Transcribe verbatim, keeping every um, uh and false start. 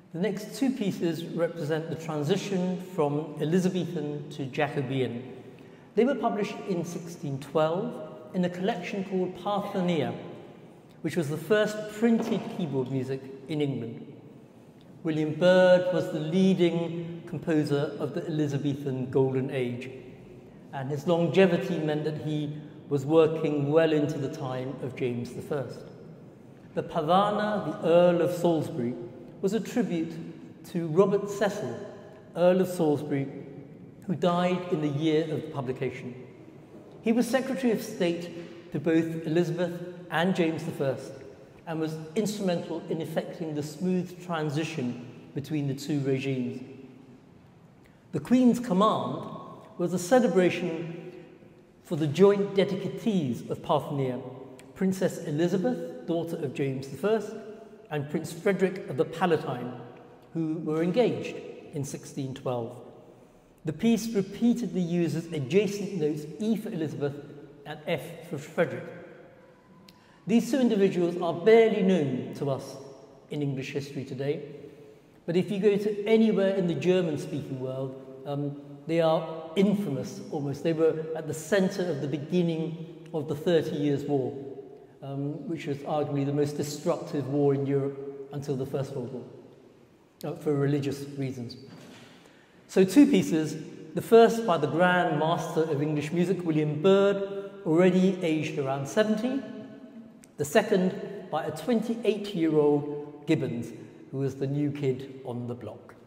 The next two pieces represent the transition from Elizabethan to Jacobean. They were published in sixteen twelve in a collection called Pavana, which was the first printed keyboard music in England. William Byrd was the leading composer of the Elizabethan Golden Age, and his longevity meant that he was working well into the time of James the First. The Pavana, the Earle of Salisbury, was a tribute to Robert Cecil, Earl of Salisbury, who died in the year of publication. He was Secretary of State to both Elizabeth and James the First, and was instrumental in effecting the smooth transition between the two regimes. The Queen's Command was a celebration for the joint dedicatees of Pavana, Princess Elizabeth, daughter of James the First, and Prince Frederick of the Palatine, who were engaged in sixteen twelve. The piece repeatedly uses adjacent notes E for Elizabeth and F for Frederick. These two individuals are barely known to us in English history today, but if you go to anywhere in the German-speaking world, um, they are infamous almost. They were at the centre of the beginning of the Thirty Years' War, um, which was arguably the most destructive war in Europe until the First World War, uh, for religious reasons. So two pieces, the first by the Grand Master of English Music, William Byrd, already aged around seventy, the second by a twenty-eight-year-old Gibbons, who was the new kid on the block.